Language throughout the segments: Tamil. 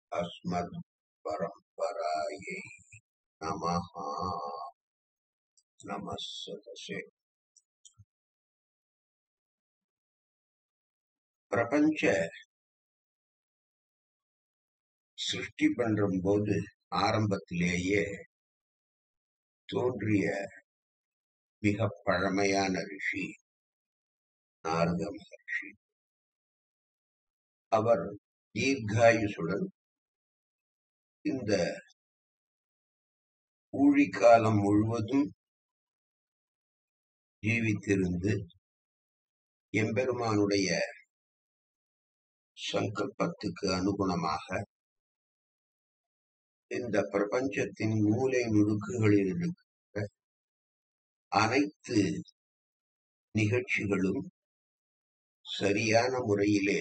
अस्मद् परम्परायै नमः नमः सदसे பிரபஞ்ச சிருஷ்டி பண்றம்போது ஆரம்பத்திலேயே தோன்றிய மிக பழமையான ரிஷி நாரத மகர்ஷி. அவர் தீர்காயுசுடன் இந்த ஊழிக்காலம் முழுவதும் ஜீவித்திருந்து எம்பெருமானுடைய சங்கல்பத்துக்கு அனுகுணமாக இந்த பிரபஞ்சத்தின் மூலை முடுக்குகளில் இருக்கிற அனைத்து நிகழ்ச்சிகளும் சரியான முறையிலே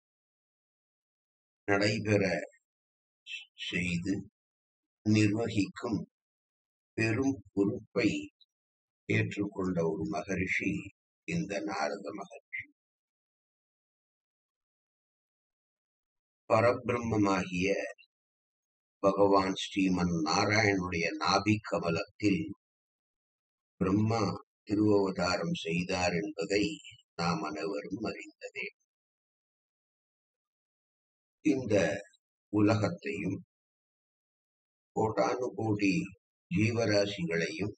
நடைபெற செய்து நிர்வகிக்கும் பெரும் பொறுப்பை ஏற்றுக்கொண்ட ஒரு மகரிஷி இந்த நாரத மகர்ஷி. பரபிரம்மமாகிய பகவான் ஸ்ரீமன் நாராயணனுடைய நாபி கமலத்தில் பிரம்மா திருவவதாரம் செய்தார் என்பதை நாம் அனைவரும் அறிந்ததே. இந்த உலகத்தையும் கோடானு கோடி ஜீவராசிகளையும்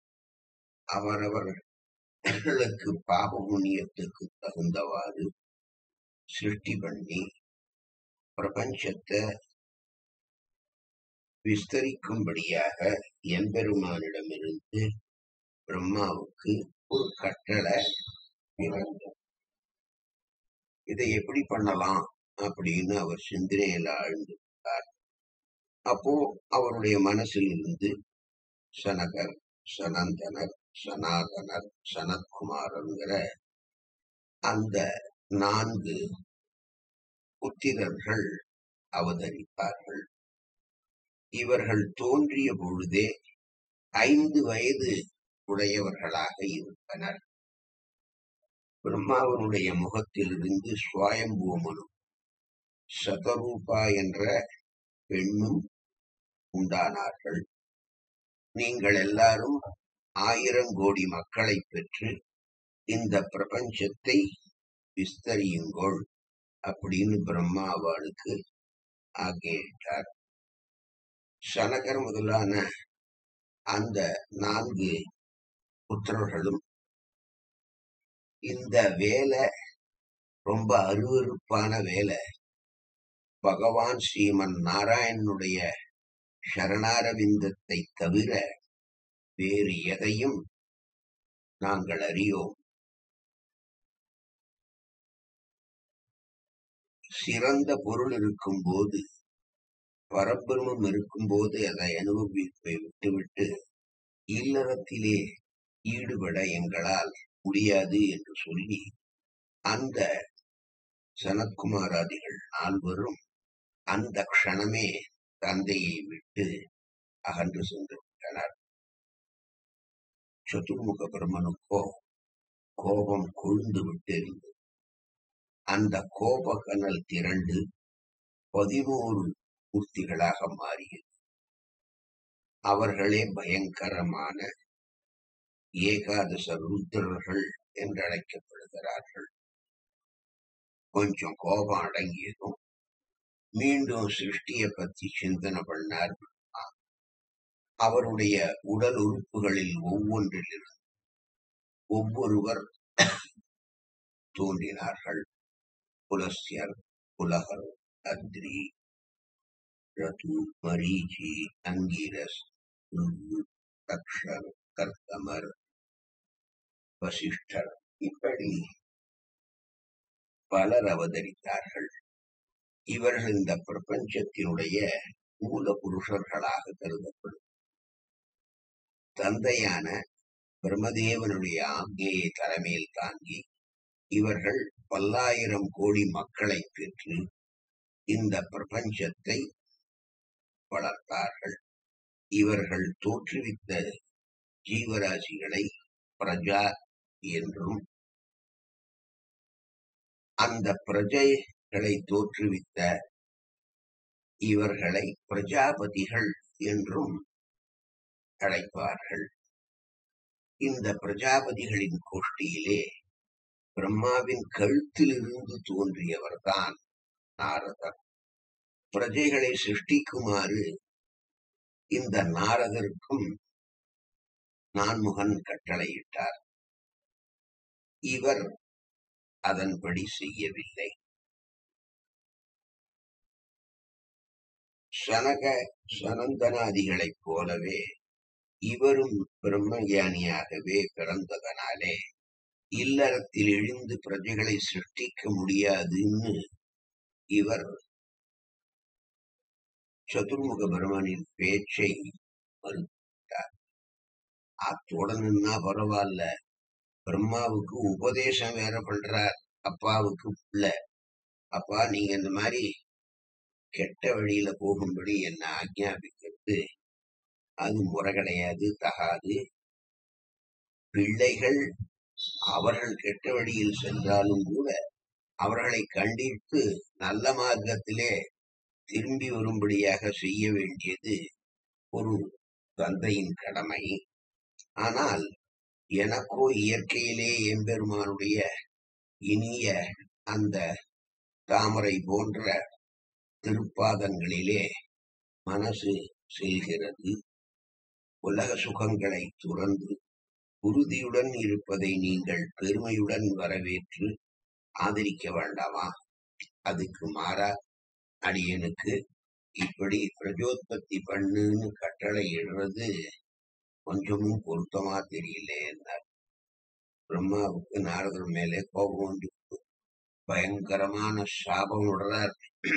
அவரவர்களுக்கு பாப புண்ணியத்துக்கு தகுந்தவாறு சிருஷ்டி பண்ணி பிரபஞ்சத்தை விஸ்தரிக்கும்படியாக எம்பெருமானிடமிருந்து பிரம்மாவுக்கு ஒரு கட்டளை பிறந்தது. இதை எப்படி பண்ணலாம் அப்படின்னு அவர் சிந்தனையில ஆழ்ந்திருந்தார். அப்போ அவருடைய மனசில் இருந்து சனகர், சனந்தனர், சனாதனர், சனத்குமாரங்கிற அந்த 4 புத்திரர்கள் அவதரித்தார்கள். இவர்கள் தோன்றிய பொழுதே 5 வயது உடையவர்களாக இருந்தனர். பிரம்மாவனுடைய முகத்திலிருந்து ஸ்வயம்பூமனு சதரூபா என்ற பெண்ணும் உண்டானார்கள். நீங்கள் எல்லாரும் 1000 கோடி மக்களை பெற்று இந்த பிரபஞ்சத்தை விஸ்தரியுங்கள் அப்படின்னு பிரம்மா அவளுக்கு ஆகியிட்டார். சனகர் முதலான அந்த 4 புத்திரர்களும் இந்த வேலை ரொம்ப அருவருப்பான வேலை, பகவான் ஸ்ரீமன் நாராயணனுடைய சரணாரவிந்தத்தை தவிர வேறு எதையும் நாங்கள் அறியோம். சிறந்த பொருள் இருக்கும்போது, பரபிரமம் இருக்கும்போது அதை அனுபவிப்பை விட்டுவிட்டு இல்லறத்திலே ஈடுபட எங்களால் முடியாது என்று சொல்லி அந்த சனத்குமாராதிகள் 4 அந்த க்ஷணமே தந்தையை விட்டு அகன்று சென்று விட்டனர். சதுர்முக பிரம்மனுக்கோ கோபம் கொழுந்து விட்டு இருந்தது. அந்த கோப கனல் திரண்டு 11 மூர்த்திகளாக மாறியது. அவர்களே பயங்கரமான ஏகாதச ருத்ரர்கள் என்று அழைக்கப்படுகிறார்கள். கொஞ்சம் கோபம் அடங்கியதும் மீண்டும் சிருஷ்டியை பற்றி சிந்தனை பண்ணார். அவருடைய உடல் உறுப்புகளில் ஒவ்வொன்றிலிருந்து ஒவ்வொருவர் தோன்றினார்கள். புலஸ்யர், புலகர், அத்ரி, ரது, மரீச்சி, அங்கீரஸ், தக்ஷர், கர்த்தமர், வசிஷ்டர், இப்படி பலர் அவதரித்தார்கள். இவர்கள் இந்த பிரபஞ்சத்தினுடைய மூல புருஷர்களாக கருதப்படும். தந்தையான பிரம்மதேவனுடைய ஆக்ஞையை தலைமையில் தாங்கி இவர்கள் 10,000 கோடி மக்களை பெற்று இந்த பிரபஞ்சத்தை வளர்த்தார்கள். இவர்கள் தோற்றுவித்த ஜீவராசிகளை பிரஜா என்றும், அந்த பிரஜைகளை தோற்றுவித்த இவர்களை பிரஜாபதிகள் என்றும் அழைப்பார்கள். இந்த பிரஜாபதிகளின் கோஷ்டியிலே பிரம்மாவின் கழுத்திலிருந்து தோன்றியவர்தான் நாரதர். பிரஜைகளை சிருஷ்டிக்குமாறு இந்த நாரதருக்கும் நான்முகன் கட்டளையிட்டார். இவர் அதன்படி செய்யவில்லை. சனந்தனாதிகளைப் போலவே இவரும் பிரம்மஞானியாகவே பிறந்ததனாலே இல்லறத்தில் எழுந்து பிரஜைகளை சிருஷ்டிக்க முடியாதுன்னு இவர் சதுர்முக பிரம்மனின் பேச்சை மறுத்தார். அத்தோட நின்னா பரவாயில்ல, பிரம்மாவுக்கு உபதேசம் வேற பண்றார் அப்பாவுக்கு புள்ள. அப்பா, நீங்க இந்த மாதிரி கெட்ட வழியில போகும்படி என்ன ஆக்ஞாபிக்கிறது அது முறை கிடையாது, தகாது. பிள்ளைகள் அவர்கள் கெட்ட வழியில் சென்றாலும் கூட அவர்களை கண்டித்து நல்ல மார்க்கத்திலே திரும்பி வரும்படியாக செய்ய வேண்டியது ஒரு தந்தையின் கடமை. ஆனால் எனக்கோ இயற்கையிலே எம்பெருமானுடைய இனிய அந்த தாமரை போன்ற திருப்பாதங்களிலே மனசு செல்கிறது. உலக சுகங்களை துறந்து உறுதியுடன் இருப்பதை நீங்கள் பெருமையுடன் வரவேற்று ஆதரிக்க வேண்டாமா? அதுக்கு மாறா அடியனுக்கு இப்படி பிரஜோத்பத்தி பண்ணுன்னு கட்டளை இடுறது கொஞ்சமும் பொருத்தமா தெரியல என்றார். பிரம்மாவுக்கு நாரதர் மேலே கோபம் வந்து பயங்கரமான சாபம் விடுறார்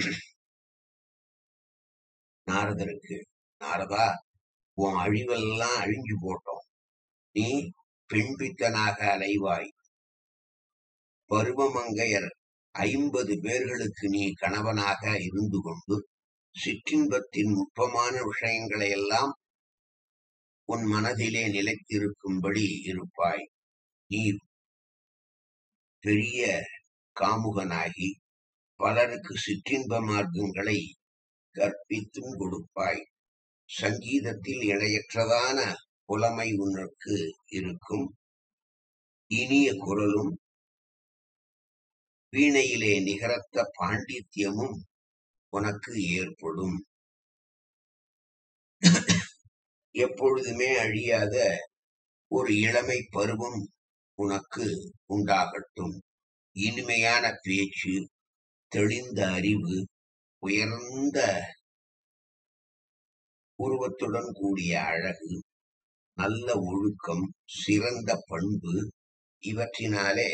நாரதருக்கு. நாரதா, உன் அழிவெல்லாம் அழிஞ்சு போட்டோம். நீ பெண்பித்தனாக அலைவாய். பருவமங்கையர் 50 பேர்களுக்கு நீ கணவனாக இருந்து கொண்டு சிற்றின்பத்தின் நுட்பமான விஷயங்களை எல்லாம் உன் மனதிலே நிலைத்திருக்கும்படி இருப்பாய். நீ பெரிய காமுகனாகி பலருக்கு சிற்றின்ப மார்க்கங்களை கற்பித்தும் கொடுப்பாய். சங்கீதத்தில் இணையற்றதான புலமை உனக்கு இருக்கும். இனிய குரலும் வீணையிலே நிகரத்த பாண்டித்யமும் உனக்கு ஏற்படும். எப்பொழுதுமே அழியாத ஒரு இளமை பருவம் உனக்கு உண்டாகட்டும். இனிமையான பேச்சு, தெளிந்த அறிவு, உயர்ந்த உருவத்துடன் கூடிய அழகு, நல்ல ஒழுக்கம், சிறந்த பண்பு, இவற்றினாலே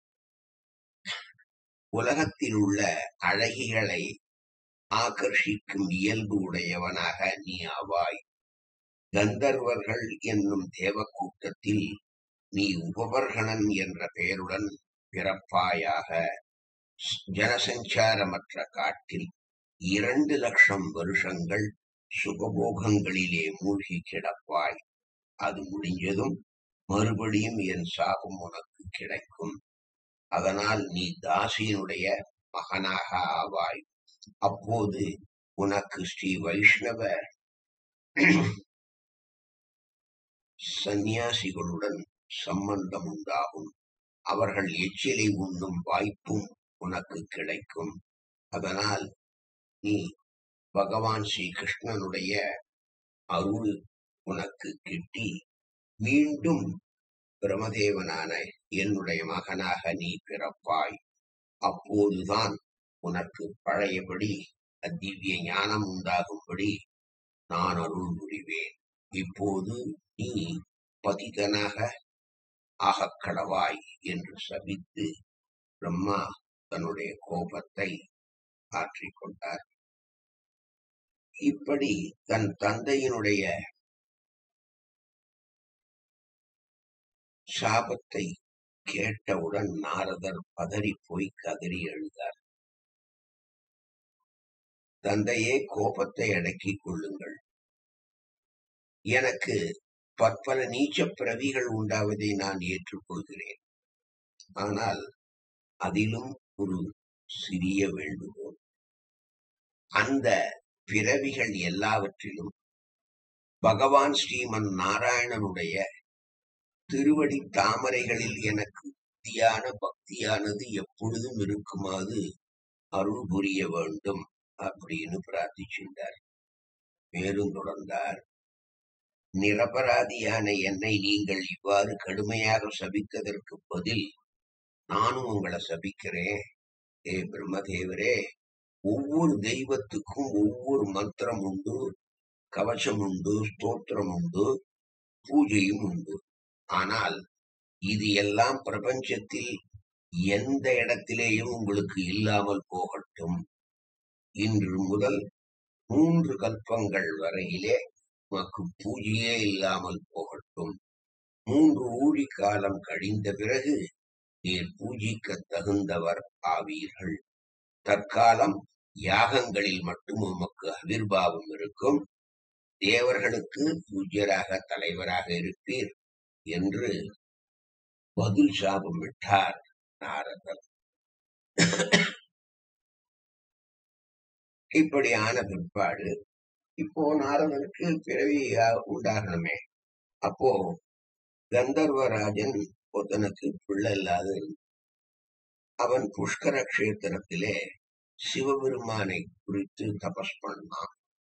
உலகத்தில் உள்ள அழகிகளை ஆகர்ஷிக்கும் இயல்பு உடையவனாக நீ ஆவாய். கந்தர்வர்கள் என்னும் தேவக்கூட்டத்தில் நீ உபவர்கணன் என்ற பெயருடன் பிறப்பாயாக. ஜனசஞ்சாரமற்ற காட்டில் 2 லட்சம் வருஷங்கள் சுகபோகங்களிலே மூழ்கி கிடப்பாய். அது முடிஞ்சதும் மறுபடியும் என் சாபம் உனக்கு கிடைக்கும். அதனால் நீ தாசியினுடைய மகனாக ஆவாய். அப்போது உனக்கு ஸ்ரீ வைஷ்ணவ சந்நியாசிகளுடன் சம்பந்தம் உண்டாகும். அவர்கள் எச்சிலை உண்ணும் வாய்ப்பும் உனக்கு கிடைக்கும். அதனால் நீ பகவான் ஸ்ரீ கிருஷ்ணனுடைய அருள் உனக்கு கிட்டி மீண்டும் பிரமதேவனான என்னுடைய மகனாக நீ பிறப்பாய். அப்போதுதான் உனக்கு பழையபடி திவ்ய ஞானம் உண்டாகும்படி நான் அருள் புரிவேன். இப்போது நீ பதிதனாக ஆகக்கடவாய் என்று சபித்து பிரம்மா தன்னுடைய கோபத்தை ஆற்றிக்கொண்டார். இப்படி தன் தந்தையினுடைய சாபத்தை கேட்டவுடன் நாரதர் பதறி போய் கதறி எழுதார். தந்தையே, கோபத்தை அடக்கிக் கொள்ளுங்கள். எனக்கு பற்பல நீச்ச பிறவிகள் உண்டாவதை நான் ஏற்றுக்கொள்கிறேன். ஆனால் அதிலும் ஒரு சிறிய வேண்டுகோள். அந்த பிறவிகள் எல்லாவற்றிலும் பகவான் ஸ்ரீமன் நாராயணனுடைய திருவடி தாமரைகளில் எனக்கு உறுதியான பக்தியானது எப்பொழுதும் இருக்குமாறு அருள் புரிய வேண்டும் அப்படின்னு பிரார்த்திச்சிருந்தார். மேலும் தொடர்ந்தார், நிரபராதியான என்னை நீங்கள் இவ்வாறு கடுமையாக சபித்ததற்கு பதில் நானும் உங்களை சபிக்கிறேன். ஏ பிரம்மதேவரே, ஒவ்வொரு தெய்வத்துக்கும் ஒவ்வொரு மந்திரம் உண்டு, கவசம் உண்டு, ஸ்தோத்திரம் உண்டு, பூஜையும் உண்டு. ஆனால் இது எல்லாம் பிரபஞ்சத்தில் எந்த இடத்திலேயும் உங்களுக்கு இல்லாமல் போகட்டும். இன்று முதல் 3 கல்பங்கள் வரையிலே உமக்கு பூஜையே இல்லாமல் போகட்டும். 3 ஊழி காலம் கழிந்த பிறகு நீர் பூஜிக்க தகுந்தவர் ஆவீர்கள். தற்காலம் யாகங்களில் மட்டும் உமக்கு அவிர்வாவம் இருக்கும். தேவர்களுக்கு பூஜ்யராக தலைவராக இருப்பீர் என்று பதில் சாபமிட்டார் நாரதர். இப்படியான பிற்பாடு இப்போ நாரதனுக்கு பிறவி உண்டாகணுமே. அப்போ கந்தர்வராஜன் ஒருத்தனுக்கு பிள்ளை இல்லாத அவன் புஷ்கர கஷேத்திரத்திலே சிவபெருமானை குறித்து தபஸ் பண்ணான்.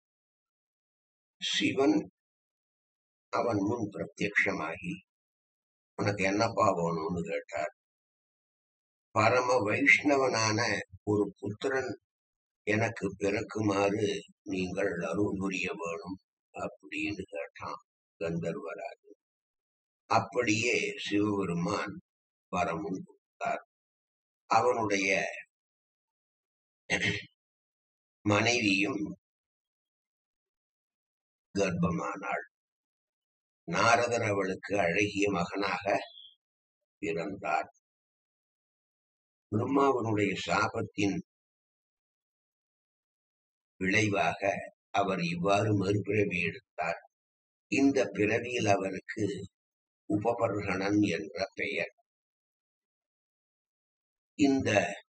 சிவன் அவன் முன் பிரத்யட்சமாகி உனக்கு என்னப்பா வேணும்னு கேட்டார். பரம வைஷ்ணவனான ஒரு புத்திரன் எனக்கு பிறக்குமாறு நீங்கள் அருள் புரிய வேணும் அப்படின்னு கேட்டான் கந்தர்வராஜன். அப்படியே சிவபெருமான் வரமுன் கொடுத்தார். அவனுடைய மனைவியும் கர்ப்பமானாள். நாரதர் அவளுக்கு அழகிய மகனாக பிறந்தார். பிரம்மாவனுடைய சாபத்தின் விளைவாக அவர் இவ்வாறு மறுபிறவி எடுத்தார். இந்த பிறவியில் அவருக்கு உபபர்கணன் என்ற பெயர். இந்த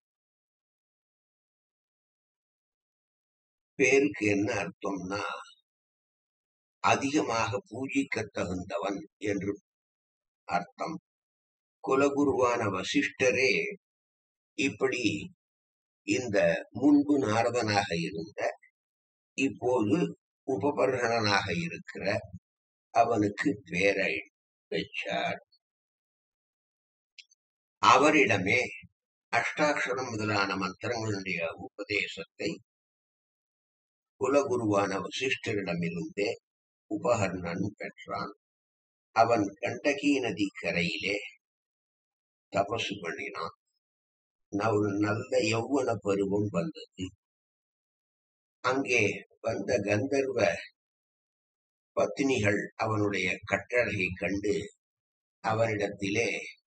பேருக்கு என்ன அர்த்தம்னா, அதிகமாக பூஜிக்க தகுந்தவன் என்று அர்த்தம். குலகுருவான வசிஷ்டரே இப்படி இந்த முன்பு நாரதனாக இருந்த இப்போது உபபர்கணனாக இருக்கிற அவனுக்கு பேரை வச்சார். அவரிடமே அஷ்டாட்சரம் முதலான மந்திரங்களுடைய உபதேசத்தை குலகுருவான வசிஷ்டரிடமிருந்தே உபகர்ணன் பெற்றான். அவன் கண்டகி நதி கரையிலே தபசு பண்ணினான். ஒரு நல்ல யௌவன பருவம் வந்தது. அங்கே வந்த கந்தர்வ பத்தினிகள் அவனுடைய கட்டழகை கண்டு அவனிடத்திலே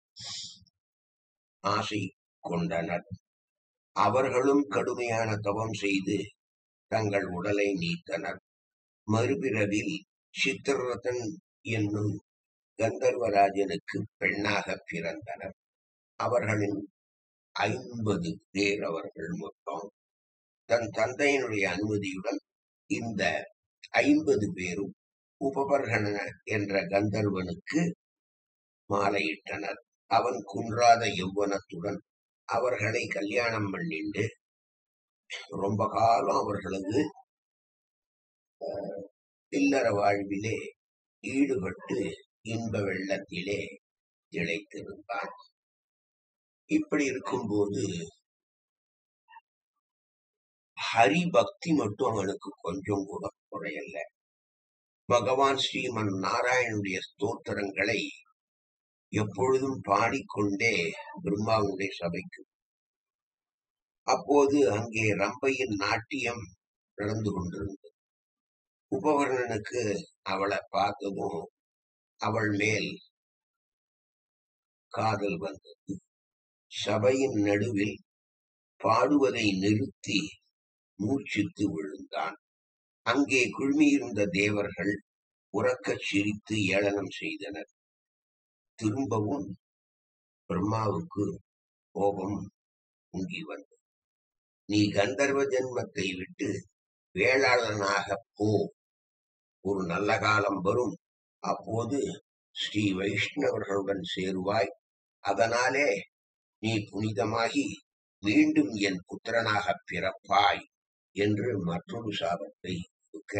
ஆசை கொண்டனர். அவர்களும் கடுமையான தவம் செய்து தங்கள் உடலை நீத்தனர். மறுபிறவில் சித்திரரதன் என்னும் கந்தர்வராஜனுக்கு பெண்ணாக பிறந்தனர். அவர்களின் 50 பேர் அவர்கள் மொத்தம். தன் தந்தையினுடைய அனுமதியுடன் இந்த 50 பேரும் உபபர்கண என்ற கந்தர்வனுக்கு மாலையிட்டனர். அவன் குன்றாத யௌவனத்துடன் அவர்களை கல்யாணம் பண்ணிண்டு ரொம்ப காலம் அவர்களது இல்லற வாழ்விலே ஈடுபட்டு இன்ப வெள்ளத்திலே திளைத்திருந்தான். இப்படி இருக்கும்போது ஹரி பக்தி மட்டும் அவனுக்கு கொஞ்சம் கூட குறையல்ல. பகவான் ஸ்ரீமன் நாராயணனுடைய ஸ்தோத்திரங்களை எப்பொழுதும் பாடிக்கொண்டே பிரம்மாவுடைய சபைக்கு. அப்போது அங்கே ரம்பையின் நாட்டியம் நடந்து கொண்டிருந்தது. உபகர்ணனுக்கு அவளை பார்த்ததும் அவள் மேல் காதல் வந்தது. சபையின் நடுவில் பாடுவதை நிறுத்தி மூர்ச்சித்து விழுந்தான். அங்கே குழுமியிருந்த தேவர்கள் உறக்கச் சிரித்து ஏளனம் செய்தனர். திரும்பவும் பிரம்மாவுக்கு கோபம் பொங்கி வந்தது. நீ கந்தர்வ ஜன்மத்தை விட்டு வேளாளனாக போ, ஒரு நல்ல காலம் வரும், அப்போது ஸ்ரீ வைஷ்ணவர்களுடன் சேருவாய், அதனாலே நீ புனிதமாகி மீண்டும் என் புத்திரனாக பிறப்பாய் என்று மற்றொரு சாபத்தை கொடுக்க,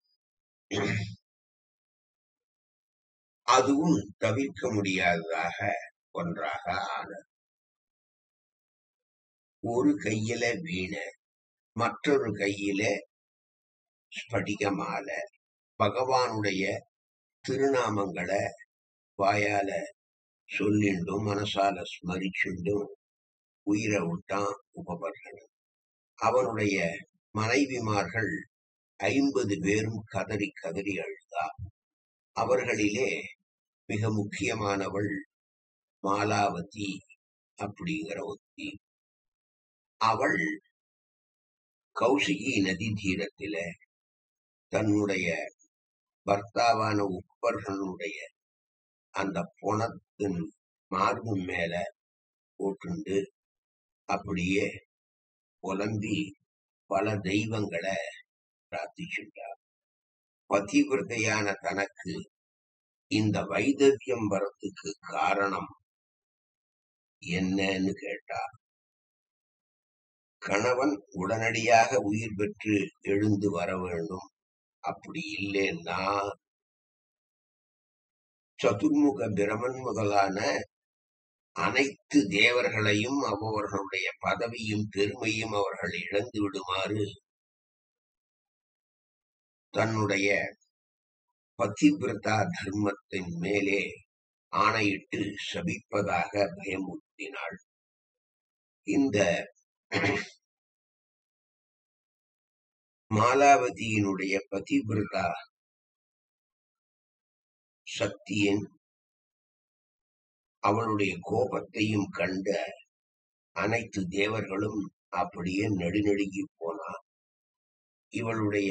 அதுவும் தவிர்க்க முடியாததாக ஒன்றாக ஆனது. ஒரு கையில வீண, மற்றொரு கையில ஸ்படிக மாலை, பகவானுடைய திருநாமங்களை வாயால சொல்லிண்டும் மனசால ஸ்மரிச்சுண்டும் உயிரை விட்டான் உபபர்கன். அவனுடைய மனைவிமார்கள் 50 பேரும் கதறி கதறி அழுதார். அவர்களிலே மிக முக்கியமானவள் மாலாவதி அப்படிங்கிற ஒருத்தி. அவள் கௌசிகி நதி தீரத்தில தன்னுடைய பர்த்தாவான உப்பர்களுடைய அந்த பொணத்தின் மார்பு மேல போட்டுண்டு அப்படியே புலம்பி பல தெய்வங்களை பிரார்த்திச்சுட்டார். பதிவிரதையான தனக்கு இந்த வைதவியம் வரத்துக்கு காரணம் என்னன்னு கேட்டார். கணவன் உடனடியாக உயிர் பெற்று எழுந்து வர வேண்டும், அப்படி இல்லைன்னா சதுர்முக பிரமன் முதலான அனைத்து தேவர்களையும் அவர்களுடைய பதவியும் பெருமையும் அவர்கள் இழந்து விடுமாறு தன்னுடைய பதிவிரதா தர்மத்தின் மேலே ஆணையிட்டு சபிப்பதாக பயமுறுத்தினாள். இந்த மாலாவதியினுடைய பதிவிரதா சக்தியின் அவளுடைய கோபத்தையும் கண்ட அனைத்து தேவர்களும் அப்படியே நடுநடுங்கி போனார். இவளுடைய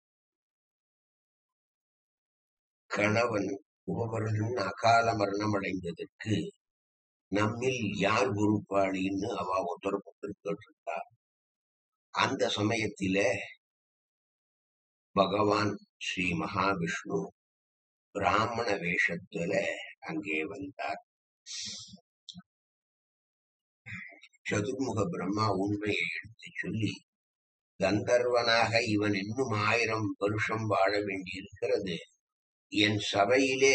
கணவன் உபபர்கன் அகால மரணம் அடைந்ததற்கு நம்மில் யார் பொறுப்பாளின்னு அவ ஒருத்தர் கேட்டிருந்தார். அந்த சமயத்தில பகவான் ஸ்ரீ மகாவிஷ்ணு பிராமண வேஷத்துல அங்கே வந்தார். சதுர்முக பிரம்மா உண்மையை எடுத்து சொல்லி, கந்தர்வனாக இவன் இன்னும் 1000 வருஷம் வாழ வேண்டியிருக்கிறது, என் சபையிலே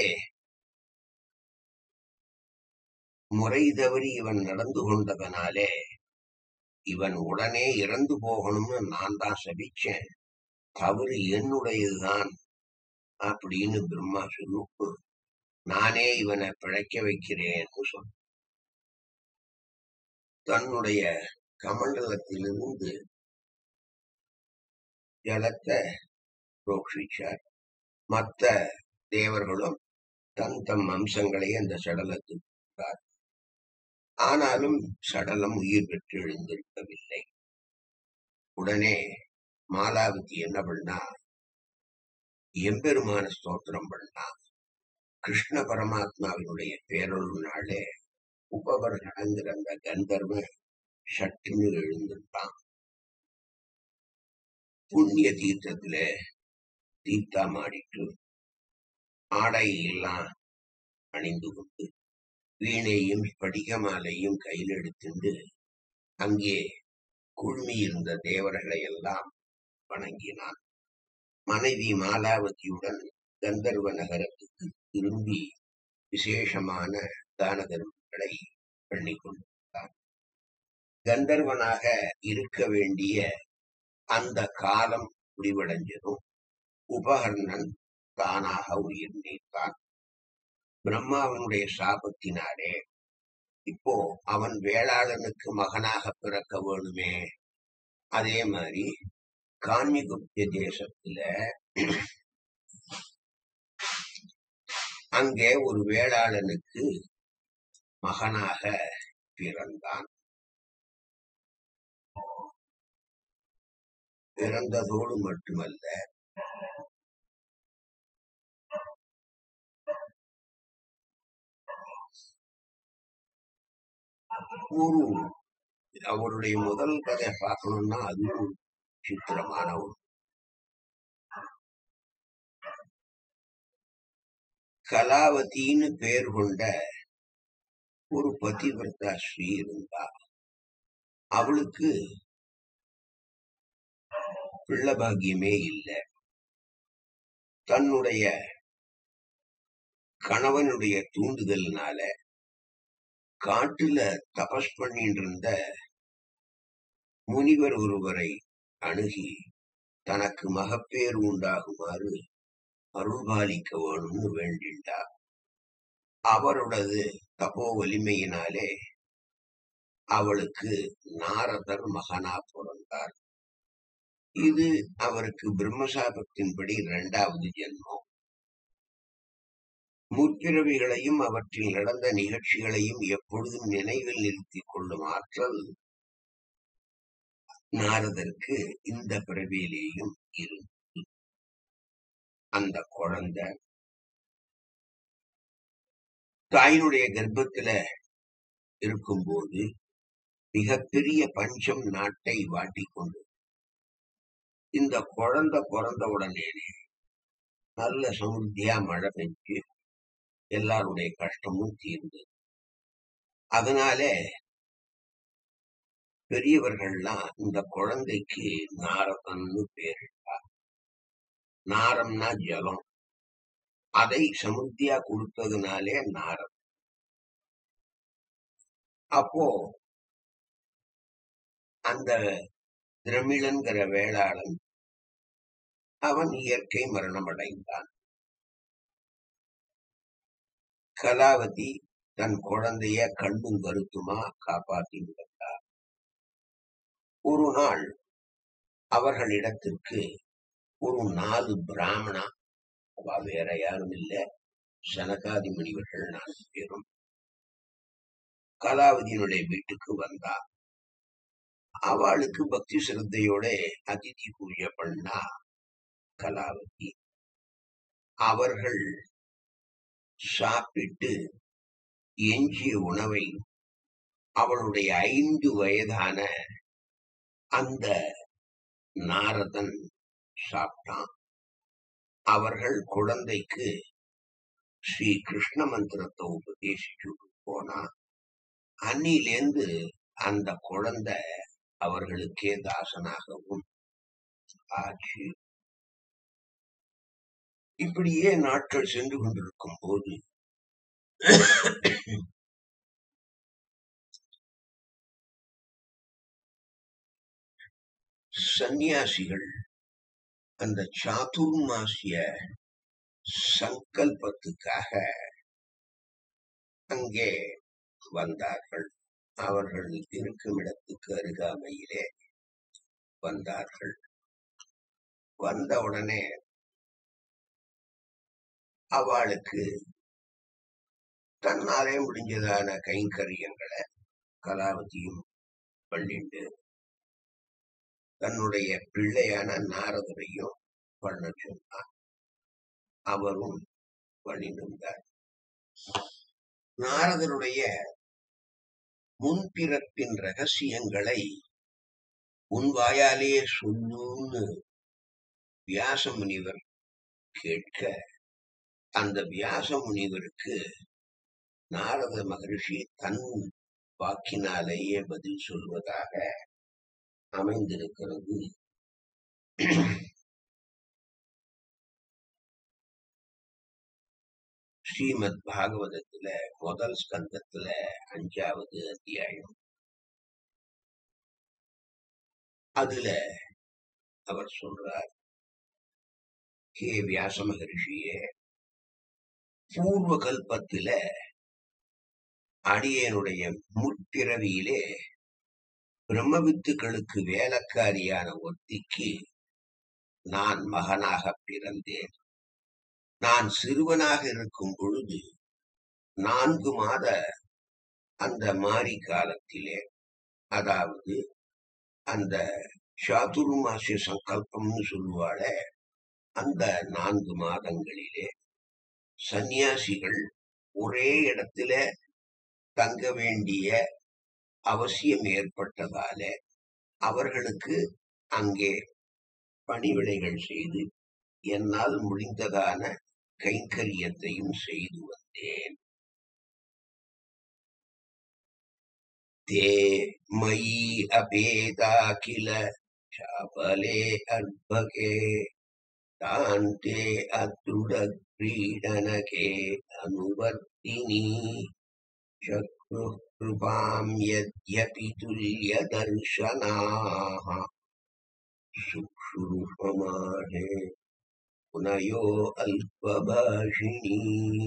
முறை தவறி இவன் நடந்து கொண்டதனாலே இவன் உடனே இறந்து போகணும்னு நான் தான் சபிச்சேன், தவறு என்னுடையதுதான் அப்படின்னு பிரம்மா சொல்லுக்கு நானே இவனை பிழைக்க வைக்கிறேன்னு சொன்ன. தன்னுடைய கமண்டலத்திலிருந்து ஜலத்தை ரோஷிச்சார். மற்ற தேவர்களும் தன் தம் அம்சங்களை அந்த சடலத்துக்கு கொடுத்தார். ஆனாலும் சடலம் உயிர் பெற்று எழுந்திருக்கவில்லை. உடனே மாலாவதி என்ன பண்ணா, எம்பெருமான ஸ்தோத்திரம் பண்ணா. கிருஷ்ண பரமாத்மாவினுடைய பேரொருனாலே உபபர்கனங்கிற அந்த கந்தர்வன் சட்டுன்னு எழுந்திருந்தான். புண்ணிய தீர்த்தத்துல தீர்த்தமாடிட்டு ஆடை எல்லாம் அணிந்து கொண்டு வீணையும் படிகமாலையும் கையில் எடுத்துண்டு அங்கே குழுமியிருந்த தேவர்களை எல்லாம் வணங்கினான். மனைவி மாலாவதியுடன் கந்தர்வ நகரத்துக்கு திரும்பி விசேஷமான தான தர்மங்களை பண்ணி கொண்டிருந்தார். கந்தர்வனாக இருக்க வேண்டிய அந்த காலம் முடிவடைஞ்சதும் உபகர்ணன் தானாக உயிர் நீத்தான். பிரம்மாவனுடைய சாபத்தினாலே இப்போ அவன் வேளாளனுக்கு மகனாக பிறக்க வேணுமே. அதே மாதிரி காஞ்சிகுப்த தேசத்துல அங்கே ஒரு வேளாளனுக்கு மகனாக பிறந்தான். பிறந்ததோடு மட்டுமல்ல, அவருடைய முதல் கதை பார்க்கணும்னா அது சித்திரமான ஒரு கலாவதின்னு பேர் கொண்ட ஒரு பதிவிரதா ஸ்ரீ இருந்தா. அவளுக்கு பிள்ளை பாக்கியமே இல்லை. தன்னுடைய கணவனுடைய தூண்டுதல்னால காட்டுல தபஸ் பண்ணிட்டு இருந்த முனிவர் ஒருவரை அணுகி தனக்கு மகப்பேறு உண்டாகுமாறு அருள்பாலிக்க வேணும்னு வேண்டிண்டார். அவருடது தபோ வலிமையினாலே அவளுக்கு நாரதர் மகனா பிறந்தார். இது அவருக்கு பிரம்மசாபத்தின்படி 2வது ஜென்மம். முற்பிறவிகளையும் அவற்றில் நடந்த நிகழ்ச்சிகளையும் எப்பொழுதும் நினைவில் நிறுத்திக் கொள்ளும் ஆற்றல் நாரதருக்கு இந்த பிறவியிலேயும் இருந்து அந்த குழந்தை தாயினுடைய கர்ப்பத்துல இருக்கும்போது மிகப்பெரிய பஞ்சம் நாட்டை வாட்டிக்கொண்டு இந்த குழந்தை பிறந்த உடனே நல்ல சமுத்தியா மழை பெஞ்சு எல்லாருடைய கஷ்டமும் தீர்ந்தது. அதனால பெரியவர்கள்லாம் இந்த குழந்தைக்கு நாரதன்னு பேரிட்டார். நாரம்னா ஜலம், அதை சமுத்தியா கொடுத்ததுனாலே நாரம். அப்போ அந்த திரமிழன்கிற வேளாளன் அவன் இயற்கை மரணம் அடைந்தான். கலாவதி தன் குழந்தைய கண்ணும் கருத்துமா காப்பாற்றி விட்டார். ஒரு நாள் அவர்களிடத்திற்கு ஒரு 4 பிராமணா, வேற யாரும் இல்ல, சனகாதி முனிவர்கள் 4 பேரும் கலாவதியினுடைய வீட்டுக்கு வந்தா. அவளுக்கு பக்தி சிரத்தையோட அதிதி பூஜை பண்ணா கலாவதி. அவர்கள் சாப்பிட்டு எஞ்சிய உணவை அவளுடைய 5 வயதான அந்த நாரதன் சாப்பிட்டான். அவர்கள் குழந்தைக்கு ஸ்ரீ கிருஷ்ண மந்திரத்தை உபதேசிச்சு போனா. அன்னிலேந்து அந்த குழந்தை அவர்களுக்கே தாசனாகவும் ஆச்சு. இப்படியே நாட்கள் சென்று கொண்டிருக்கும் போது சந்நியாசிகள் அந்த சாதுர்மாசிய சங்கல்பத்துக்காக அங்கே வந்தார்கள். அவர்கள் இருக்கும் இடத்துக்கு அருகாமையிலே வந்தார்கள். வந்த உடனே அவளுக்கு தன்னாலே முடிஞ்சதான கைங்கரியங்களை கலாவதியும் பண்ணிண்டு தன்னுடைய பிள்ளையான நாரதரையும் பண்ண சொன்னார். அவரும் பண்ணிருந்தார். நாரதருடைய முன்பிறப்பின் ரகசியங்களை உன் வாயாலேயே சொல்லுன்னு வியாச முனிவர் கேட்க, அந்த வியாச முனிவருக்கு நாரத மகரிஷி தன் வாக்கினாலேயே பதில் சொல்வதாக அமைந்திருக்கிறது. ஸ்ரீமத் பாகவதத்துல முதல் ஸ்கந்தத்துல 5வது அத்தியாயம். அதுல அவர் சொல்றார், ஹே வியாச மகரிஷியே, பூர்வ கல்பத்தில அடியனுடைய முற்பிறவியிலே பிரம்மவித்துக்களுக்கு வேலைக்காரியான ஒத்திக்கு நான் மகனாக பிறந்தேன். நான் சிறுவனாக இருக்கும் பொழுது 4 மாத அந்த மாரி காலத்திலே, அதாவது அந்த சாதுர்மாசிய சங்கல்பம்னு சொல்லுவாள, அந்த 4 மாதங்களிலே சந்நியாசிகள் ஒரே இடத்துல தங்க வேண்டிய அவசியம் ஏற்பட்டதால அவர்களுக்கு அங்கே பணிவிடைகள் செய்து என்னால் முடிந்ததான கைங்கரியத்தையும் செய்து வந்தேன். தே மயி அபேதா கில சாபலே அர்பகே தாந்தே அத்ருட கிரீடனகே அனுவர்த்தினி சக்ரு கிருபாம் யத்யபி துல்ய தர்ஷனாஹ சுக்ஷுருஷமானே புனயோ அல்பபாஷினி.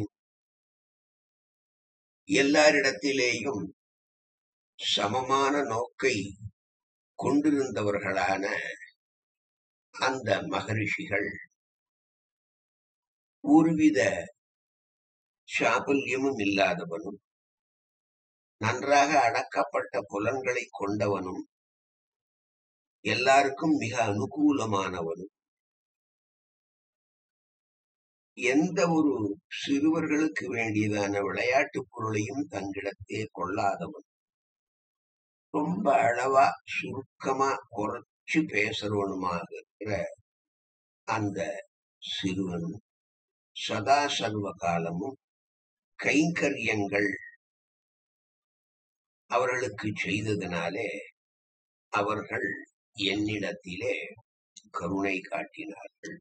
எல்லாரிடத்திலேயும் சமமான நோக்கை கொண்டிருந்தவர்களான அந்த மகரிஷிகள் ஒருவித சாபல்யமும் இல்லாதவனும் நன்றாக அடக்கப்பட்ட புலன்களை கொண்டவனும் எல்லாருக்கும் மிக அனுகூலமானவனும் எந்த ஒரு சிறுவர்களுக்கு வேண்டியதான விளையாட்டுப் பொருளையும் தன்னிடத்தே கொள்ளாதவன், ரொம்ப அளவா சுருக்கமா குறைச்சு பேசுறவனுமாக இருக்கிற அந்த சிறுவன் சதா சர்வ காலமும் கைங்கரியங்கள் அவர்களுக்கு செய்ததினாலே அவர்கள் என்னிடத்திலே கருணை காட்டினார்கள்.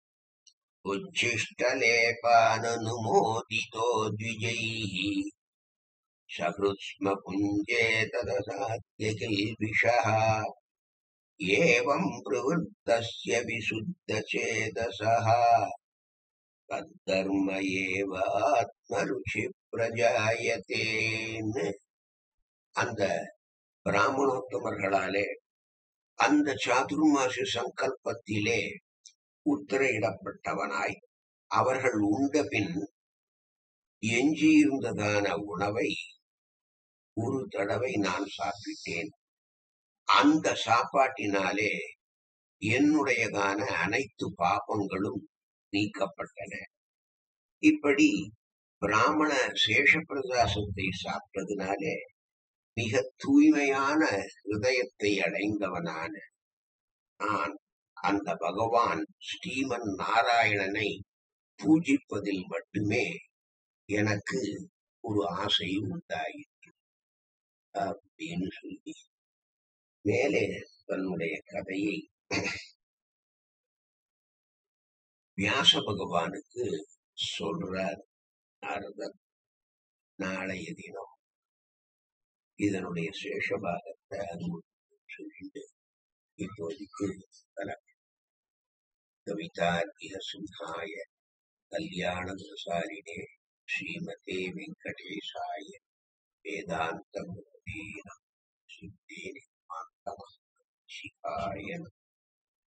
உச்சிஷ்டலேபானனுமோதிதோ த்விஜைஹி சஹ்ருத்ஸ்ம புஞ்சே ததசாத்ய கில்பிஷः ஏவம் பிரவருத்தஸ்ய விசுத்தசேதசः தத்தர்ம ஏவ ஆத்மருச்சி பிரஜாயதேன்னு அந்த பிராமணோத்தமர்களாலே அந்த சாதுர்மாச சங்கல்பத்திலே உத்தரையிடப்பட்டவனாய் அவர்கள் உண்ட பின் எஞ்சியிருந்ததான உணவை ஒரு தடவை நான் சாப்பிட்டேன். அந்த சாப்பாட்டினாலே என்னுடையதான அனைத்து பாபங்களும் நீக்கப்பட்டன. இப்படி பிராமண சேஷப்பிரதாசத்தை சாப்பிட்டதினாலே மிக தூய்மையான ஹிருதயத்தை அடைந்தவனான நான் அந்த பகவான் ஸ்ரீமன் நாராயணனை பூஜிப்பதில் மட்டுமே எனக்கு ஒரு ஆசை உண்டாயிற்று அப்படின்னு சொல்லி மேலே தன்னுடைய கதையை வியாச பகவானுக்கு சொல்றார் நாரதர். நாளைய தினம் இதனுடைய சேஷபாகத்தை அது சொல்லிட்டு இப்போதைக்கு கவிதார்க்கிக சிம்ஹாய கல்யாண குணசாலினே ஸ்ரீமதே வெங்கடேசாய வேதாந்த குருவே நமः. சித்தே நிர்மாந்தமः சிவாய நமः.